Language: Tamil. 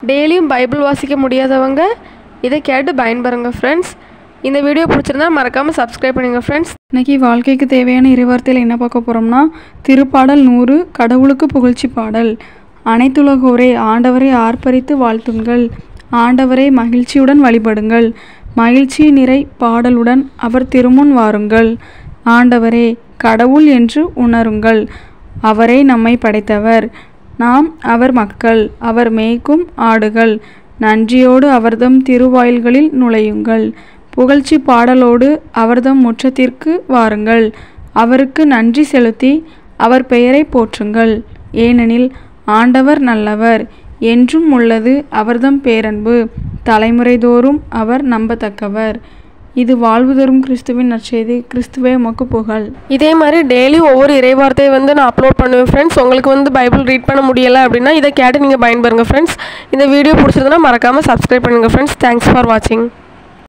டெய்லியும் பைபிள் வாசிக்க முடியாதவங்க இதை கேட்டு பயன்பெறுங்க ஃப்ரெண்ட்ஸ். இந்த வீடியோ பிடிச்சிருந்தா மறக்காமல் சப்ஸ்கிரைப் பண்ணுங்க ஃப்ரெண்ட்ஸ். இன்றைக்கி வாழ்க்கைக்கு தேவையான இறைவார்த்தையில் என்ன பார்க்க போகிறோம்னா, திருப்பாடல் 100 கடவுளுக்கு புகழ்ச்சி பாடல். அனைத்துலகோரே ஆண்டவரை ஆர்ப்பரித்து வாழ்த்துங்கள், ஆண்டவரை மகிழ்ச்சியுடன் வழிபடுங்கள், மகிழ்ச்சி நிறை பாடலுடன் அவர் திருமுன் வாருங்கள். ஆண்டவரே கடவுள் என்று உணருங்கள், அவரே நம்மை படைத்தவர், நாம் அவர் மக்கள், அவர் மேய்க்கும் ஆடுகள். நன்றியோடு அவர்தம் திருவாயில்களில் நுழையுங்கள், புகழ்ச்சி பாடலோடு அவர்தம் முற்றத்திற்கு வாருங்கள். அவருக்கு நன்றி செலுத்தி அவர் பெயரை போற்றுங்கள், ஏனெனில் ஆண்டவர் நல்லவர், என்றும் உள்ளது அவர்தம் பேரன்பு, தலைமுறை தோறும் அவர் நம்பத்தக்கவர். இது வாழ்வு தரும் கிறிஸ்துவின் நற்செய்தி. கிறிஸ்துவே உமக்கு புகழ். இதே மாதிரி டெய்லி ஒவ்வொரு இறைவார்த்தையை நான் அப்லோட் பண்ணுவேன் ஃப்ரெண்ட்ஸ். உங்களுக்கு பைபிள் ரீட் பண்ண முடியலை அப்படின்னா இதை கேட்டு நீங்கள் பயன்பெறுங்க ஃப்ரெண்ட்ஸ். இந்த வீடியோ பிடிச்சிருந்தனா மறக்காமல் சப்ஸ்கிரைப் பண்ணுங்கள் ஃப்ரெண்ட்ஸ். தேங்க்ஸ் ஃபார் வாட்சிங்.